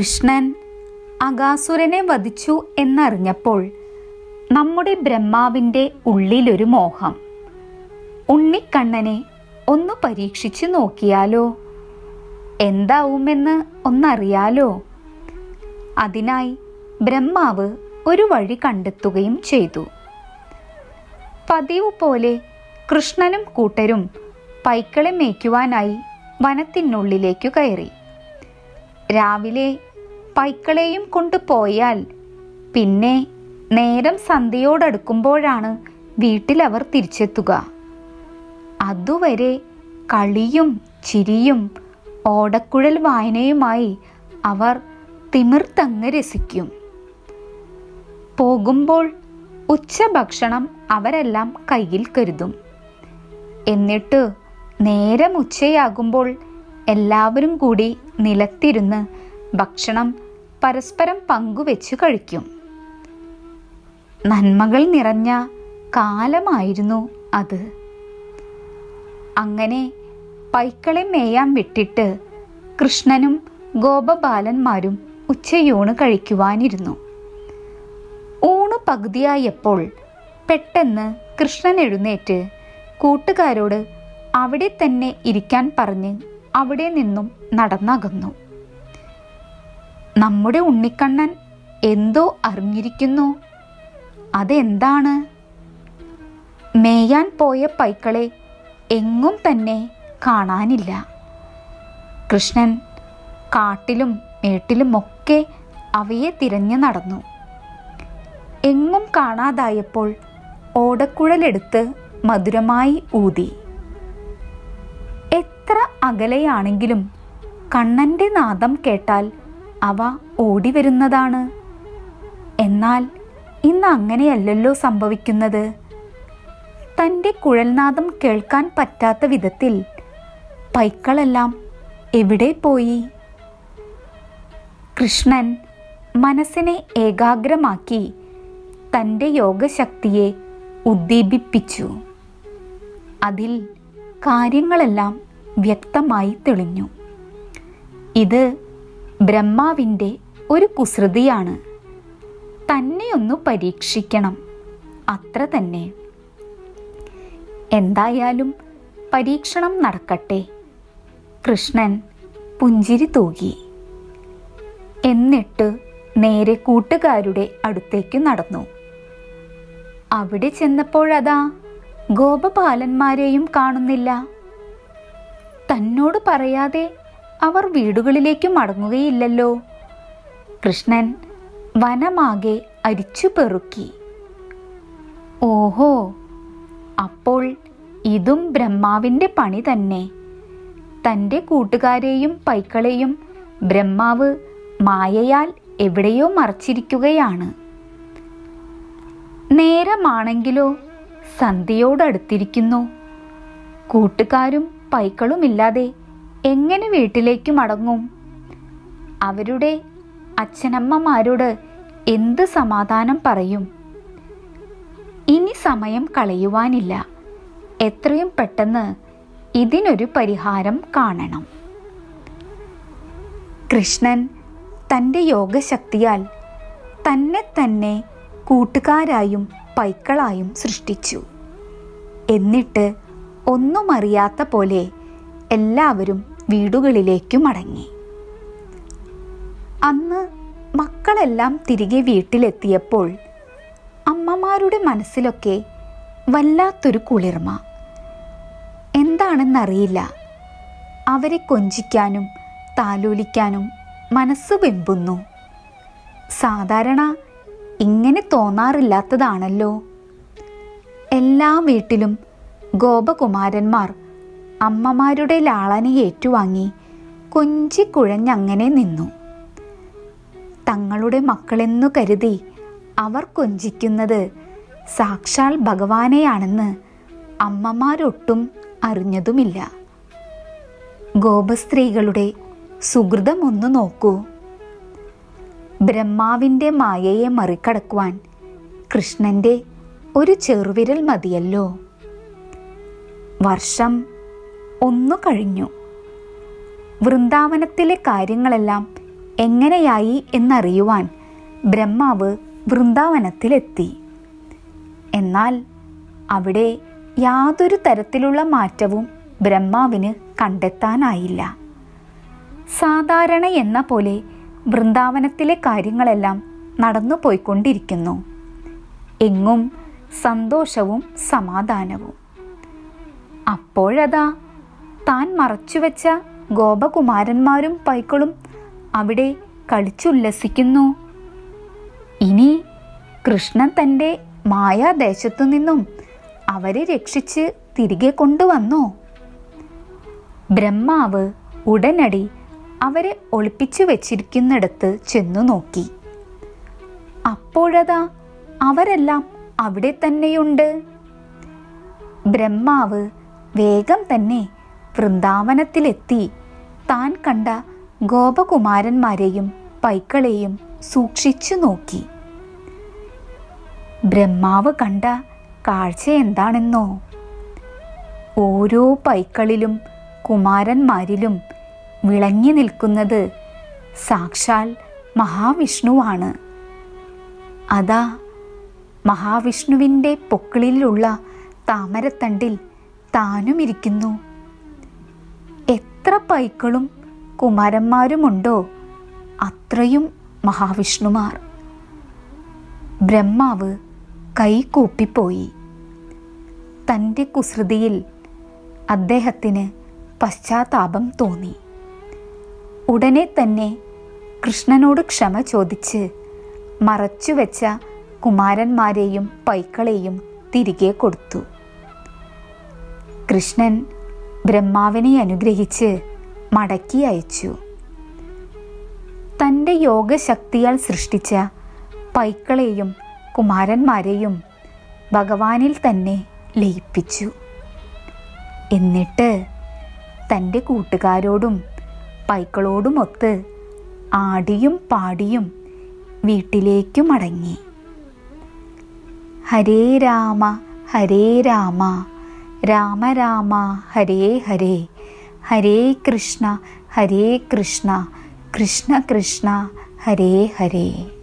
കൃഷ്ണൻ അകാസുരനെ വധിച്ചു എന്നറിഞ്ഞപ്പോൾ നമ്മുടെ ബ്രഹ്മാവിൻ്റെ ഉള്ളിലൊരു മോഹം. ഉണ്ണിക്കണ്ണനെ ഒന്ന് പരീക്ഷിച്ചു നോക്കിയാലോ, എന്താവുമെന്ന് ഒന്നറിയാലോ. അതിനായി ബ്രഹ്മാവ് ഒരു വഴി കണ്ടെത്തുകയും ചെയ്തു. പതിവ് പോലെ കൃഷ്ണനും കൂട്ടരും പൈക്കളെ മേയ്ക്കുവാനായി വനത്തിനുള്ളിലേക്കു കയറി. രാവിലെ പൈക്കളെയും കൊണ്ടുപോയാൽ പിന്നെ നേരം സന്ധ്യയോടടുക്കുമ്പോഴാണ് വീട്ടിലവർ തിരിച്ചെത്തുക. അതുവരെ കളിയും ചിരിയും ഓടക്കുഴൽ വായനയുമായി അവർ തിമിർത്തങ്ങ് രസിക്കും. പോകുമ്പോൾ ഉച്ചഭക്ഷണം അവരെല്ലാം കയ്യിൽ കരുതും. എന്നിട്ട് നേരം ഉച്ചയാകുമ്പോൾ എല്ലാവരും കൂടി നിലത്തിരുന്ന് ഭക്ഷണം പരസ്പരം പങ്കുവെച്ച് കഴിക്കും. നന്മകൾ നിറഞ്ഞ കാലമായിരുന്നു അത്. അങ്ങനെ പൈക്കളെ മേയാൻ വിട്ടിട്ട് കൃഷ്ണനും ഗോപബാലന്മാരും ഉച്ചയൂണ് കഴിക്കുവാനിരുന്നു. ഊണ് പകുതിയായപ്പോൾ പെട്ടെന്ന് കൃഷ്ണൻ എഴുന്നേറ്റ് കൂട്ടുകാരോട് അവിടെ തന്നെ ഇരിക്കാൻ പറഞ്ഞ് അവിടെ നിന്നും നടന്നകന്നു. നമ്മുടെ ഉണ്ണിക്കണ്ണൻ എന്തോ അറിഞ്ഞിരിക്കുന്നു. അതെന്താണ്? മേയാൻ പോയ പൈക്കളെ എങ്ങും തന്നെ കാണാനില്ല. കൃഷ്ണൻ കാട്ടിലും മേട്ടിലുമൊക്കെ അവയെ തിരഞ്ഞു നടന്നു. എങ്ങും കാണാതായപ്പോൾ ഓടക്കുഴലെടുത്ത് മധുരമായി ഊതി. എത്ര അകലെയാണെങ്കിലും കണ്ണൻ്റെ നാദം കേട്ടാൽ അവ ഓടിവരുന്നതാണ്. എന്നാൽ ഇന്ന് അങ്ങനെയല്ലല്ലോ സംഭവിക്കുന്നത്. തൻ്റെ കുഴൽനാദം കേൾക്കാൻ പറ്റാത്ത വിധത്തിൽ പൈക്കളെല്ലാം എവിടെ പോയി? കൃഷ്ണൻ മനസ്സിനെ ഏകാഗ്രമാക്കി തൻ്റെ യോഗശക്തിയെ ഉദ്ദീപിപ്പിച്ചു. അതിൽ കാര്യങ്ങളെല്ലാം വ്യക്തമായി തെളിഞ്ഞു. ഇത് ബ്രഹ്മാവിൻ്റെ ഒരു കുസൃതിയാണ്. തന്നെയൊന്നു പരീക്ഷിക്കണം, അത്ര തന്നെ. എന്തായാലും പരീക്ഷണം നടക്കട്ടെ. കൃഷ്ണൻ പുഞ്ചിരി തൂകി. എന്നിട്ട് നേരെ കൂട്ടുകാരുടെ അടുത്തേക്ക് നടന്നു. അവിടെ ചെന്നപ്പോഴതാ ഗോപബാലന്മാരെയും കാണുന്നില്ല. തന്നോട് പറയാതെ അവർ വീടുകളിലേക്ക് മടങ്ങുകയില്ലല്ലോ. കൃഷ്ണൻ വനമാകെ അരിച്ചു പെറുക്കി. ഓഹോ, അപ്പോൾ ഇതും ബ്രഹ്മാവിൻ്റെ പണി തന്നെ. തൻ്റെ കൂട്ടുകാരെയും പൈക്കളെയും ബ്രഹ്മാവ് മായയാൽ എവിടെയോ മറച്ചിരിക്കുകയാണ്. നേരമാണെങ്കിലോ സന്ധ്യയോടടുത്തിരിക്കുന്നു. കൂട്ടുകാരും പൈക്കളുമില്ലാതെ എങ്ങനെ വീട്ടിലേക്ക് മടങ്ങും? അവരുടെ അച്ഛനമ്മമാരോട് എന്ത് സമാധാനം പറയും? ഇനി സമയം കളയുവാനില്ല. എത്രയും പെട്ടെന്ന് ഇതിനൊരു പരിഹാരം കാണണം. കൃഷ്ണൻ തൻ്റെ യോഗശക്തിയാൽ തന്നെ തന്നെ കൂട്ടുകാരായും പൈക്കളായും സൃഷ്ടിച്ചു. എന്നിട്ട് ഒന്നും അറിയാത്ത പോലെ എല്ലാവരും വീടുകളിലേക്ക് മടങ്ങി. അന്ന് മക്കളെല്ലാം തിരികെ വീട്ടിലെത്തിയപ്പോൾ അമ്മമാരുടെ മനസ്സിലൊക്കെ വല്ലാത്തൊരു കുളിർമ. എന്താണെന്നറിയില്ല. അവരെ കൊഞ്ചിക്കാനും താലോലിക്കാനും മനസ്സ് വെമ്പുന്നു. സാധാരണ ഇങ്ങനെ തോന്നാറില്ലാത്തതാണല്ലോ. എല്ലാ വീട്ടിലും ഗോപകുമാരന്മാർ അമ്മമാരുടെ ലാളന ഏറ്റുവാങ്ങി കൊഞ്ചിക്കുഴഞ്ഞങ്ങനെ നിന്നു. തങ്ങളുടെ മക്കളെന്നു കരുതി അവർ കൊഞ്ചിക്കുന്നത് സാക്ഷാൽ ഭഗവാനെയാണെന്ന് അമ്മമാരൊട്ടും അറിഞ്ഞതുമില്ല. ഗോപസ്ത്രീകളുടെ സുഹൃതമൊന്നു നോക്കൂ. ബ്രഹ്മാവിൻ്റെ മായയെ മറികടക്കുവാൻ കൃഷ്ണൻ്റെ ഒരു ചെറുവിരൽ മതിയല്ലോ. വർഷം 1 കഴിഞ്ഞു. വൃന്ദാവനത്തിലെ കാര്യങ്ങളെല്ലാം എങ്ങനെയായി എന്നറിയുവാൻ ബ്രഹ്മാവ് വൃന്ദാവനത്തിലെത്തി. എന്നാൽ അവിടെ യാതൊരു തരത്തിലുള്ള മാറ്റവും ബ്രഹ്മാവിന് കണ്ടെത്താനായില്ല. സാധാരണ എന്ന പോലെ വൃന്ദാവനത്തിലെ കാര്യങ്ങളെല്ലാം നടന്നു പോയിക്കൊണ്ടിരിക്കുന്നു. എങ്ങും സന്തോഷവും സമാധാനവും. അപ്പോഴതാ താൻ മറച്ചുവെച്ച ഗോപകുമാരന്മാരും പൈക്കളും അവിടെ കളിച്ചുല്ലസിക്കുന്നു. ഇനി കൃഷ്ണൻ തൻ്റെ മായാദേശത്തു നിന്നും അവരെ രക്ഷിച്ച് തിരികെ കൊണ്ടുവന്നോ? ബ്രഹ്മാവ് ഉടനടി അവരെ ഒളിപ്പിച്ചു വെച്ചിരിക്കുന്നിടത്ത് ചെന്നു നോക്കി. അപ്പോഴതാ അവരെല്ലാം അവിടെ തന്നെയുണ്ട്. ബ്രഹ്മാവ് വേഗം തന്നെ വൃന്ദാവനത്തിലെത്തി താൻ കണ്ട ഗോപകുമാരന്മാരെയും പൈക്കളെയും സൂക്ഷിച്ചു നോക്കി. ബ്രഹ്മാവ് കണ്ട കാഴ്ച എന്താണെന്നോ? ഓരോ പൈക്കളിലും കുമാരന്മാരിലും വിളങ്ങി നിൽക്കുന്നത് സാക്ഷാൽ മഹാവിഷ്ണുവാണ്. അതാ മഹാവിഷ്ണുവിൻ്റെ പൊക്കിളിലുള്ള താമരത്തണ്ടിൽ താനുമിരിക്കുന്നു. എത്ര പൈക്കളും കുമാരന്മാരുമുണ്ടോ അത്രയും മഹാവിഷ്ണുമാർ. ബ്രഹ്മാവ് കൈകൂപ്പിപ്പോയി. തൻ്റെ കുസൃതിയിൽ അദ്ദേഹത്തിന് പശ്ചാത്താപം തോന്നി. ഉടനെ തന്നെ കൃഷ്ണനോട് ക്ഷമ ചോദിച്ച് മറച്ചുവെച്ച കുമാരന്മാരെയും പൈക്കളെയും തിരികെ കൊടുത്തു. കൃഷ്ണൻ ബ്രഹ്മാവിനെ അനുഗ്രഹിച്ച് മടക്കി അയച്ചു. തൻ്റെ യോഗശക്തിയാൽ സൃഷ്ടിച്ച പൈക്കളെയും കുമാരന്മാരെയും ഭഗവാനിൽ തന്നെ ലയിപ്പിച്ചു. എന്നിട്ട് തൻ്റെ കൂട്ടുകാരോടും പൈക്കളോടുമൊത്ത് ആടിയും പാടിയും വീട്ടിലേക്കു മടങ്ങി. ഹരേ രാമ ഹരേ രാമ രാമ രാമ ഹരേ ഹരേ, ഹരേ കൃഷ്ണ കൃഷ്ണ കൃഷ്ണ ഹരേ ഹരേ.